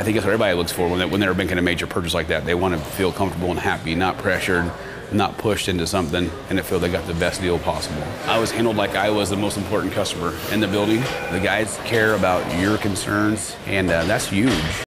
I think that's what everybody looks for when they're making a major purchase like that. They want to feel comfortable and happy, not pressured, not pushed into something, and to feel they got the best deal possible. I was handled like I was the most important customer in the building. The guys care about your concerns, and that's huge.